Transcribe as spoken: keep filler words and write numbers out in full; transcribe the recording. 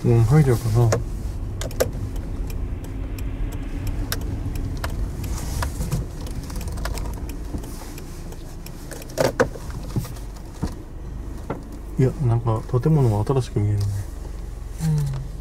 うん、入るかな。いや、なんか建物が新しく見えるね。 うん。